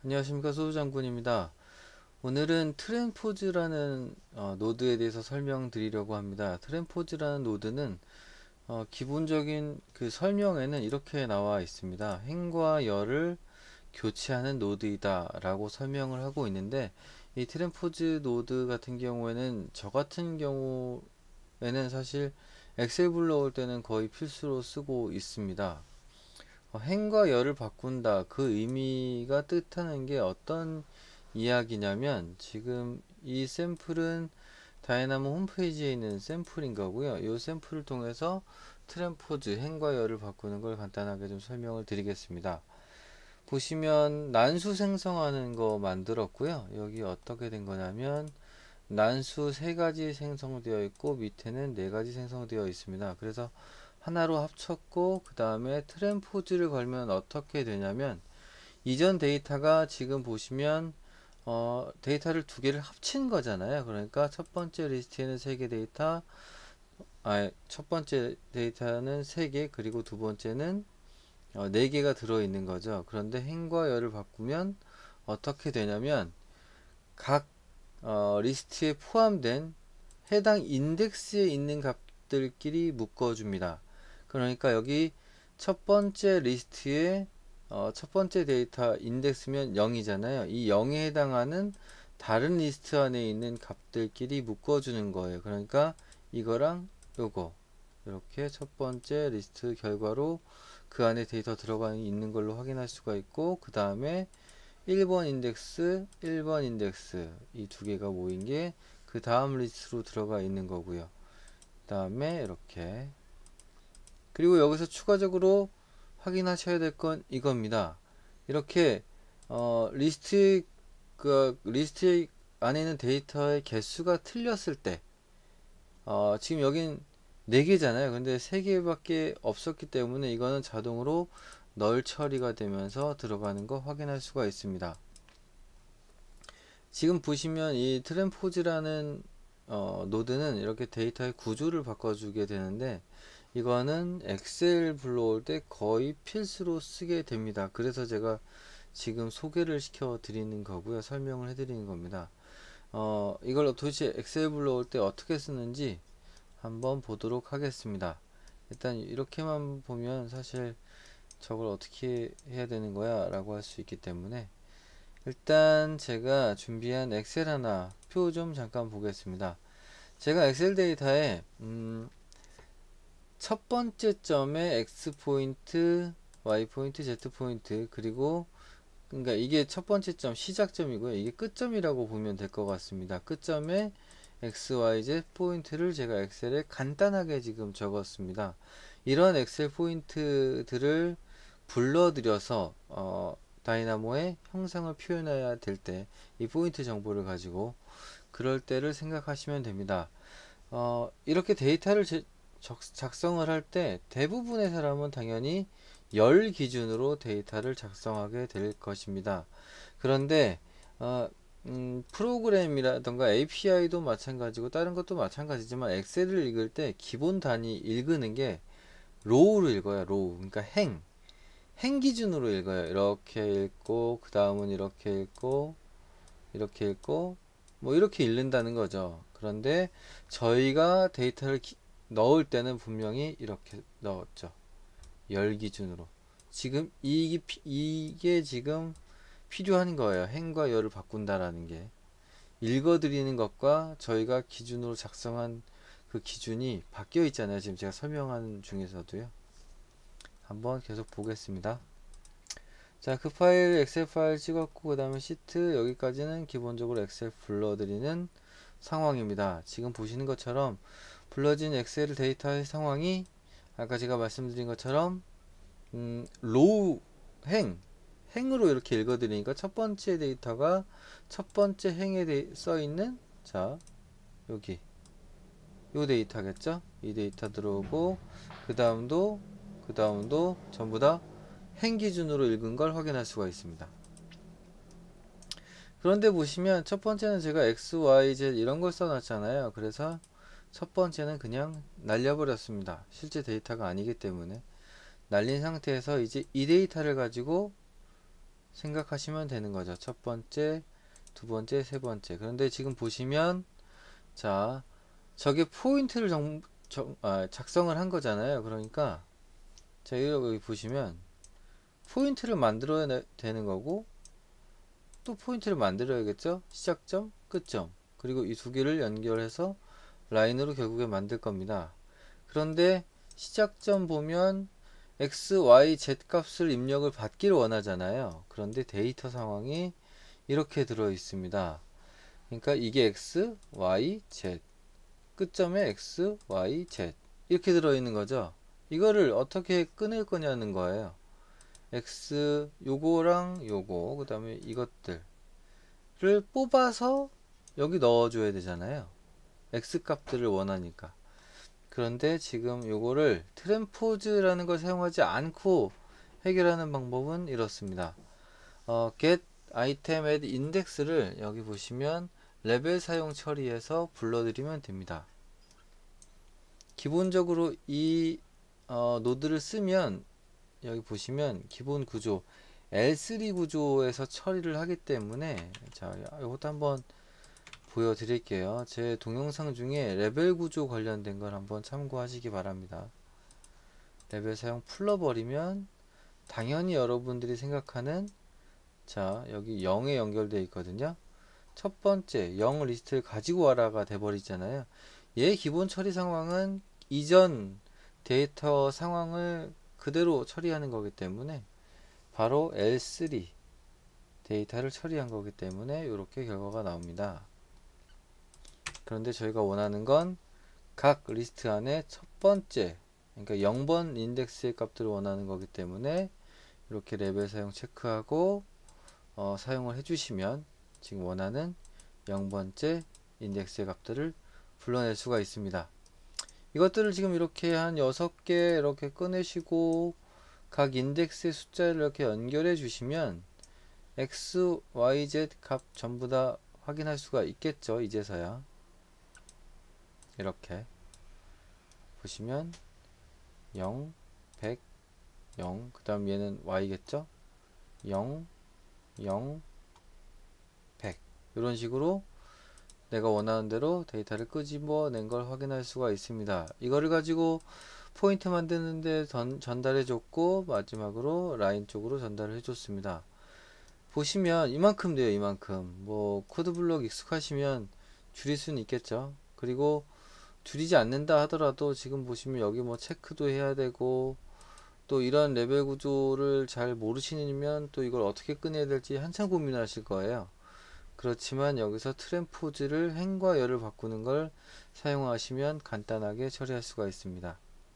안녕하십니까, 소수장군입니다. 오늘은 트랜포즈라는 노드에 대해서 설명드리려고 합니다. 트랜포즈라는 노드는 기본적인 그 설명에는 이렇게 나와 있습니다. 행과 열을 교체하는 노드이다 라고 설명을 하고 있는데, 이 트랜포즈 노드 같은 경우에는 저 같은 경우에는 사실 엑셀 불러올 때는 거의 필수로 쓰고 있습니다. 행과 열을 바꾼다, 그 의미가 뜻하는 게 어떤 이야기냐면, 지금 이 샘플은 다이나모 홈페이지에 있는 샘플인 거고요. 이 샘플을 통해서 트랜포즈, 행과 열을 바꾸는 걸 간단하게 좀 설명을 드리겠습니다. 보시면 난수 생성하는 거 만들었고요. 여기 어떻게 된 거냐면 난수 3가지 생성되어 있고 밑에는 4가지 생성되어 있습니다. 그래서 하나로 합쳤고 그 다음에 트랜포즈를 걸면 어떻게 되냐면, 이전 데이터가 지금 보시면 데이터를 2개를 합친 거잖아요. 그러니까 첫 번째 리스트에는 3개 데이터, 첫 번째 데이터는 3개, 그리고 두 번째는 4개가 들어있는 거죠. 그런데 행과 열을 바꾸면 어떻게 되냐면, 각 리스트에 포함된 해당 인덱스에 있는 값들끼리 묶어줍니다. 그러니까 여기 첫 번째 리스트에 첫 번째 데이터 인덱스면 0이잖아요. 이 0에 해당하는 다른 리스트 안에 있는 값들끼리 묶어주는 거예요. 그러니까 이거랑 요거 이렇게 첫 번째 리스트 결과로 그 안에 데이터 들어가 있는 걸로 확인할 수가 있고, 그 다음에 1번 인덱스, 1번 인덱스 이 두 개가 모인 게 그 다음 리스트로 들어가 있는 거고요. 그 다음에 이렇게, 그리고 여기서 추가적으로 확인하셔야 될 건 이겁니다. 이렇게 리스트 안에 있는 데이터의 개수가 틀렸을 때, 지금 여긴 4개잖아요. 근데 3개밖에 없었기 때문에 이거는 자동으로 널 처리가 되면서 들어가는 거 확인할 수가 있습니다. 지금 보시면 이 트랜포즈라는 노드는 이렇게 데이터의 구조를 바꿔주게 되는데, 이거는 엑셀 불러올 때 거의 필수로 쓰게 됩니다. 그래서 제가 지금 소개를 시켜 드리는 거고요. 설명을 해 드리는 겁니다. 이걸 도대체 엑셀 불러올 때 어떻게 쓰는지 한번 보도록 하겠습니다. 일단 이렇게만 보면 사실 저걸 어떻게 해야 되는 거야 라고 할 수 있기 때문에, 일단 제가 준비한 엑셀 하나 표 좀 잠깐 보겠습니다. 제가 엑셀 데이터에 첫 번째 점에 X 포인트, Y 포인트, Z 포인트, 그리고 그러니까 이게 첫 번째 점 시작점이고요. 이게 끝점이라고 보면 될 것 같습니다. 끝점에 X, Y, Z 포인트를 제가 엑셀에 간단하게 지금 적었습니다. 이런 엑셀 포인트들을 불러들여서 다이나모에 형상을 표현해야 될 때 이 포인트 정보를 가지고 그럴 때를 생각하시면 됩니다. 이렇게 데이터를 작성을 할 때 대부분의 사람은 당연히 열 기준으로 데이터를 작성하게 될 것입니다. 그런데 프로그램이라던가 API도 마찬가지고 다른 것도 마찬가지지만 엑셀을 읽을 때 기본 단위 읽는 게 로우로 읽어요. 로우. 그러니까 행 기준으로 읽어요. 이렇게 읽고 그 다음은 이렇게 읽고 이렇게 읽고 뭐 이렇게 읽는다는 거죠. 그런데 저희가 데이터를 넣을 때는 분명히 이렇게 넣었죠. 열 기준으로. 지금 이게 지금 필요한 거예요. 행과 열을 바꾼다라는 게. 읽어드리는 것과 저희가 기준으로 작성한 그 기준이 바뀌어 있잖아요. 지금 제가 설명하는 중에서도요. 한번 계속 보겠습니다. 자, 그 파일 엑셀 파일 찍었고 그 다음에 시트, 여기까지는 기본적으로 엑셀 불러드리는 상황입니다. 지금 보시는 것처럼 불러진 엑셀 데이터의 상황이 아까 제가 말씀드린 것처럼 로우 행으로 이렇게 읽어드리니까 첫 번째 데이터가 첫 번째 행에 써있는, 자 여기 요 데이터겠죠. 이 데이터 들어오고 그 다음도 전부 다 행 기준으로 읽은 걸 확인할 수가 있습니다. 그런데 보시면 첫 번째는 제가 X, Y, Z 이런 걸 써놨잖아요. 그래서 첫 번째는 그냥 날려버렸습니다. 실제 데이터가 아니기 때문에 날린 상태에서 이제 이 데이터를 가지고 생각하시면 되는 거죠. 첫 번째, 두 번째, 세 번째. 그런데 지금 보시면 자, 저게 포인트를 작성을 한 거잖아요. 그러니까 자, 여기 보시면 포인트를 만들어야 되는 거고, 또 포인트를 만들어야겠죠. 시작점, 끝점. 그리고 이 두 개를 연결해서 라인으로 결국에 만들 겁니다. 그런데 시작점 보면 x, y, z 값을 입력을 받기를 원하잖아요. 그런데 데이터 상황이 이렇게 들어 있습니다. 그러니까 이게 x, y, z, 끝점에 x, y, z 이렇게 들어 있는 거죠. 이거를 어떻게 꺼낼 거냐는 거예요. x 요거랑 요거 그 다음에 이것들을 뽑아서 여기 넣어줘야 되잖아요. x 값들을 원하니까. 그런데 지금 요거를 트랜포즈라는 걸 사용하지 않고 해결하는 방법은 이렇습니다. get item at index를 여기 보시면 레벨 사용 처리해서 불러드리면 됩니다. 기본적으로 이 노드를 쓰면 여기 보시면 기본 구조 L3 구조에서 처리를 하기 때문에 자, 이것도 한번 보여드릴게요. 제 동영상 중에 레벨 구조 관련된 걸 한번 참고하시기 바랍니다. 레벨 사용 풀러버리면 당연히 여러분들이 생각하는 자, 여기 0에 연결되어 있거든요. 첫 번째 0 리스트를 가지고 와라가 돼버리잖아요. 얘 기본 처리 상황은 이전 데이터 상황을 그대로 처리하는 거기 때문에 바로 L3 데이터를 처리한 거기 때문에 이렇게 결과가 나옵니다. 그런데 저희가 원하는 건 각 리스트 안에 첫 번째 그러니까 0번 인덱스의 값들을 원하는 거기 때문에 이렇게 레벨 사용 체크하고 사용을 해주시면 지금 원하는 0번째 인덱스의 값들을 불러낼 수가 있습니다. 이것들을 지금 이렇게 한 6개 이렇게 꺼내시고 각 인덱스의 숫자를 이렇게 연결해 주시면 x, y, z 값 전부 다 확인할 수가 있겠죠. 이제서야 이렇게 보시면 0, 100, 0, 그 다음 얘는 y겠죠. 0, 0, 100 이런 식으로 내가 원하는 대로 데이터를 끄집어낸 걸 확인할 수가 있습니다. 이거를 가지고 포인트 만드는데 전달해 줬고 마지막으로 라인 쪽으로 전달을 해 줬습니다. 보시면 이만큼 돼요. 이만큼. 뭐 코드블록 익숙하시면 줄일 수는 있겠죠. 그리고 줄이지 않는다 하더라도 지금 보시면 여기 뭐 체크도 해야 되고 또 이런 레벨 구조를 잘 모르시면 또 이걸 어떻게 꺼내야 될지 한참 고민하실 거예요. 그렇지만 여기서 트랜포즈를 행과 열을 바꾸는 걸 사용하시면 간단하게 처리할 수가 있습니다.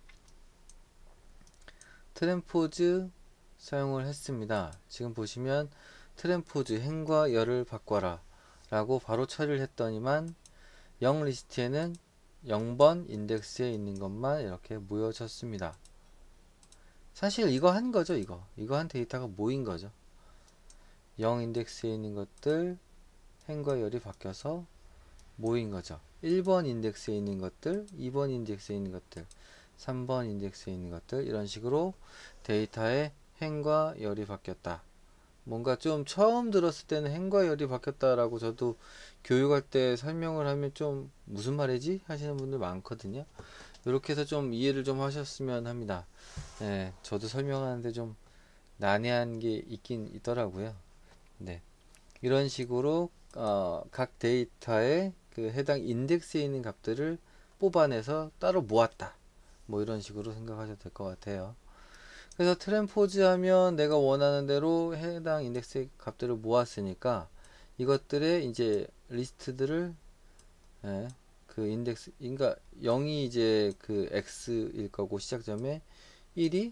트랜포즈 사용을 했습니다. 지금 보시면 트랜포즈 행과 열을 바꿔라 라고 바로 처리를 했더니만 0 리스트에는 0번 인덱스에 있는 것만 이렇게 모여졌습니다. 사실 이거 한 거죠. 이거 한 데이터가 모인 거죠. 0 인덱스에 있는 것들 행과 열이 바뀌어서 모인 거죠. 1번 인덱스에 있는 것들, 2번 인덱스에 있는 것들, 3번 인덱스에 있는 것들 이런 식으로 데이터의 행과 열이 바뀌었다. 뭔가 좀 처음 들었을 때는 행과 열이 바뀌었다라고 저도 교육할 때 설명을 하면 좀 무슨 말이지? 하시는 분들 많거든요. 이렇게 해서 좀 이해를 좀 하셨으면 합니다. 네, 저도 설명하는데 좀 난해한 게 있긴 있더라고요. 네, 이런 식으로 각 데이터의 그 해당 인덱스에 있는 값들을 뽑아내서 따로 모았다. 뭐 이런 식으로 생각하셔도 될 것 같아요. 그래서 트랜포즈 하면 내가 원하는 대로 해당 인덱스의 값들을 모았으니까 이것들의 이제 리스트들을 예, 그 인덱스 그러니까 0이 이제 그 x일 거고 시작점에 1이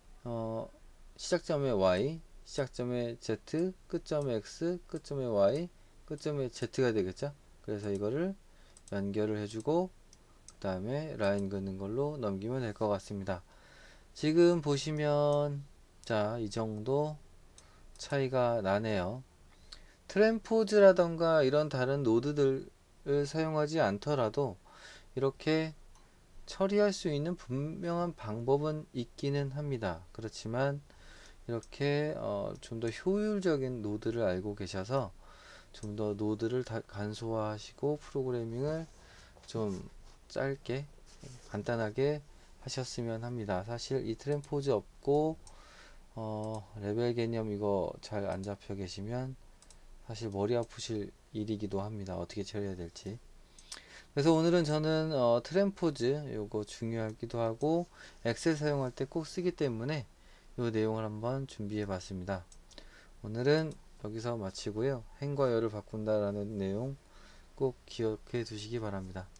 시작점에 y 시작점에 z 끝점에 x 끝점에 y 끝점에 z가 되겠죠. 그래서 이거를 연결을 해주고 그 다음에 라인 긋는 걸로 넘기면 될 것 같습니다. 지금 보시면 자, 이 정도 차이가 나네요. 트랜포즈라던가 이런 다른 노드들을 사용하지 않더라도 이렇게 처리할 수 있는 분명한 방법은 있기는 합니다. 그렇지만 이렇게 좀 더 효율적인 노드를 알고 계셔서 좀 더 노드를 간소화하시고 프로그래밍을 좀 짧게 간단하게 하셨으면 합니다. 사실 이 트랜포즈 없고 레벨 개념 이거 잘 안 잡혀 계시면 사실 머리 아프실 일이기도 합니다. 어떻게 처리해야 될지. 그래서 오늘은 저는 트랜포즈 요거 중요하기도 하고 엑셀 사용할 때 꼭 쓰기 때문에 요 내용을 한번 준비해 봤습니다. 오늘은 여기서 마치고요. 행과 열을 바꾼다라는 내용 꼭 기억해 두시기 바랍니다.